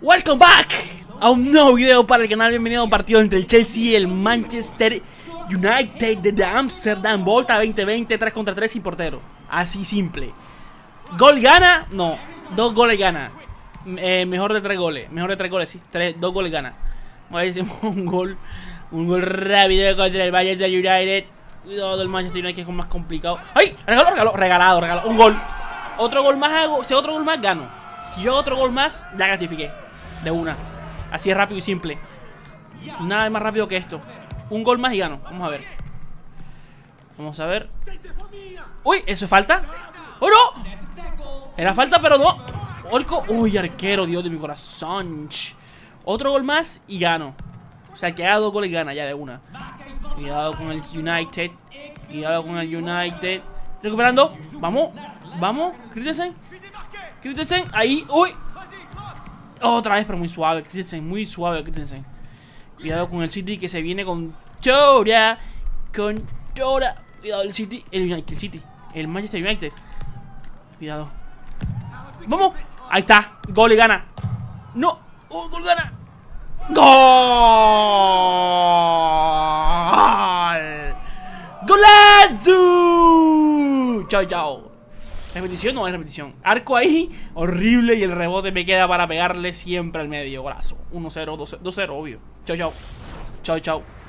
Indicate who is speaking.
Speaker 1: Welcome back a un nuevo video para el canal. Bienvenido a un partido entre el Chelsea y el Manchester United de Amsterdam. Volta 2020, 3 contra 3 sin portero. Así simple. ¿Gol gana? No, 2 goles gana. Mejor de 3 goles. Mejor de 3 goles, sí, 2 goles gana. A ver, hicimos un gol rápido contra el Manchester United. Cuidado del Manchester United, que es más complicado. ¡Ay! Regalado. Un gol. Otro gol más hago. Si otro gol más gano. Si yo hago otro gol más, ya clasifiqué. De una. Así es rápido y simple. Nada más rápido que esto. Un gol más y gano. Vamos a ver. Vamos a ver. ¡Uy! ¿Eso es falta? ¡Oh, no! Era falta, pero no. Orco. ¡Uy, arquero! Dios de mi corazón. Otro gol más y gano. O sea, que haga 2 goles y gana ya de una. Cuidado con el United. Cuidado con el United. Recuperando. Vamos. Vamos. Christensen. Ahí. ¡Uy! Otra vez, pero muy suave. Christensen. Muy suave, Christensen. Cuidado con el City que se viene con Tora. Cuidado el City. El City. El Manchester United. Cuidado. Vamos. Ahí está. Gol y gana. No. Oh, gol gana. ¡Gol! ¡Golazo! Chao. ¿Repetición? No hay repetición. Arco ahí, horrible. Y el rebote me queda para pegarle siempre al medio. Golazo. 1-0, 2-0, obvio. Chao.